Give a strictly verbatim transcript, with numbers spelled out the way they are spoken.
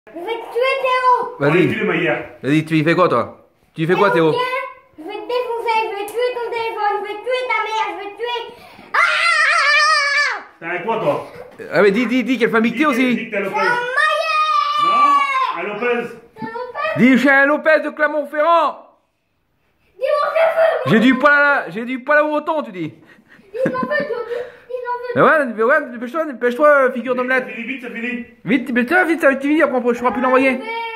Je vais te tuer, Théo. Vas-y. Vas-y, tu y fais quoi, toi? Tu y fais quoi, Théo? Viens, je vais te défoncer, je vais tuer ton téléphone, je vais tuer ta mère, je vais tuer... Ah! T'es avec quoi, toi? Ah, mais dis, dis, dis, quelle famille t'es aussi? Dis que t'es Lopez. Maillet! Non, à Lopez. Dis, je suis un Lopez de Clermont-Ferrand. Dis mon cheveu! J'ai du poil à la... J'ai du poil à mouton, tu dis. Dis mon feu, dis mon feu. Mais ouais, mais ouais, dépêche-toi, dépêche-toi, figure d'omelette. C'est fini, vite, c'est fini. Vite, mais toi, vite, ça va être fini, après je pourrai plus l'envoyer.